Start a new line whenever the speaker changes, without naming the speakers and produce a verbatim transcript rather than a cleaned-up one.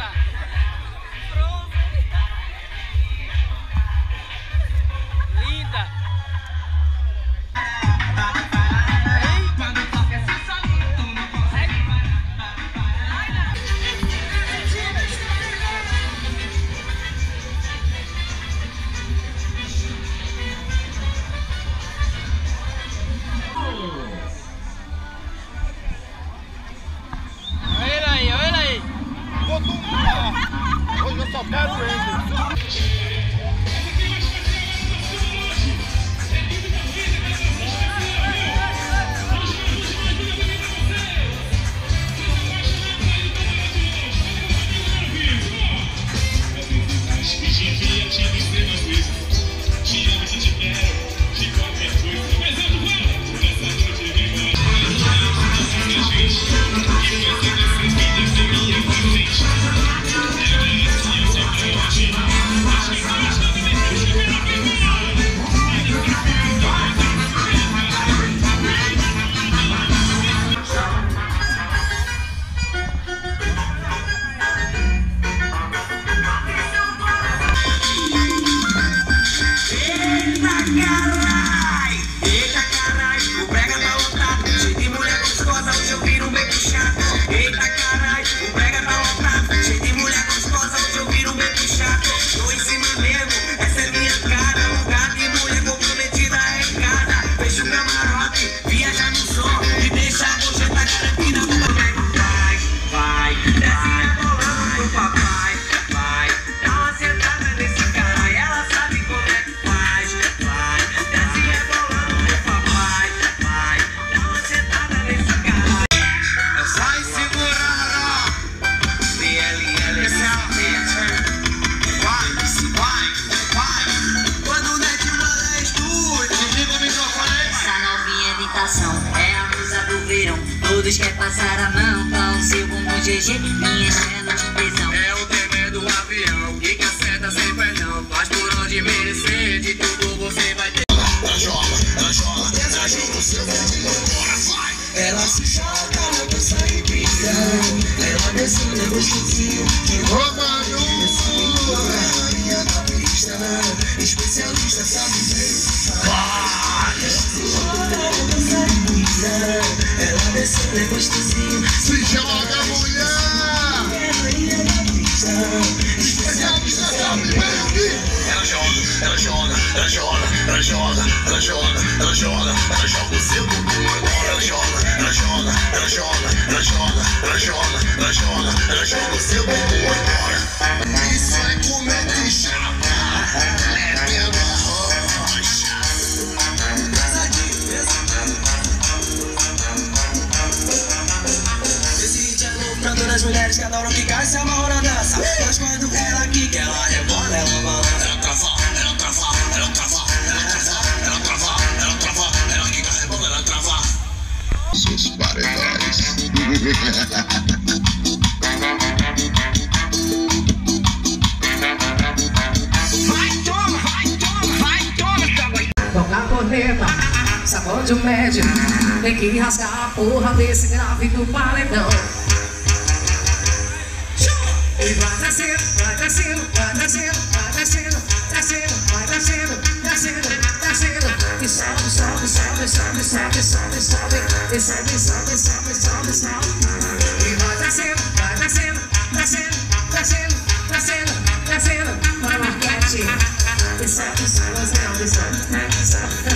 Linda. Olha aí, olha aí.
Vou tomar. Hoje eu só quero ele.
É a musa do verão. Todos querem passar a mão com o seu bumbum G G. Minhas pernas de tesão.
É o tremendo do avião que acerta sem perdão. Mas por onde merecer, de tudo você vai ter. Ela joga, ela joga, ela joga o seu bumbum. Agora vai. Ela se joga, ela dança e brilha. Ela descendo no gostosinho de Romano. Maria da pista, especialista sabe ver. Ela desceu, é gostosinho.
Se joga, mulher! Especialista sabe bem.
Ela joga, ela joga, ela joga, ela joga, ela joga, ela joga, ela joga o seu bumbum agora. Ela joga, ela joga, ela joga, ela joga, ela joga, ela joga, ela joga o seu bumbum agora.
Isso é comer de chapa. É pelo arroz.
As mulheres que adoram ficar se amarram na dança. Mas quando ela aqui que ela rebola, ela balança. Ela trava, ela trava, ela trava, ela trava, ela trava, ela trava, ela quica, rebola, ela trava.
Seus paredões.
Vai, toma, vai, toma, vai, toma.
Toca a corneta, sacode o médio. Tem que rasgar a porra desse grave do paredão. E vai descendo, vai descendo, vai descendo, vai descendo, descendo, vai descendo, descendo, descendo. E sobe, sobe, sobe, sobe, sobe, sobe, sobe. E sobe, sobe, sobe, sobe, sobe. E vai descendo, vai descendo, descendo, descendo, descendo, descendo. Vai marquete. E sobe, sobe, sobe, sobe, sobe.